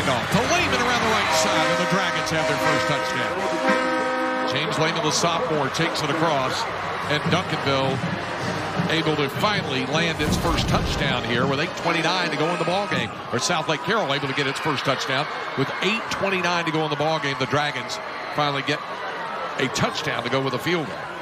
handoff to Lehman around the right side, and the Dragons have their first touchdown. James Lehman, the sophomore, takes it across, and Duncanville able to finally land its first touchdown here with 8:29 to go in the ballgame. Or Southlake Carroll able to get its first touchdown with 8:29 to go in the ballgame. The Dragons finally get a touchdown to go with a field goal.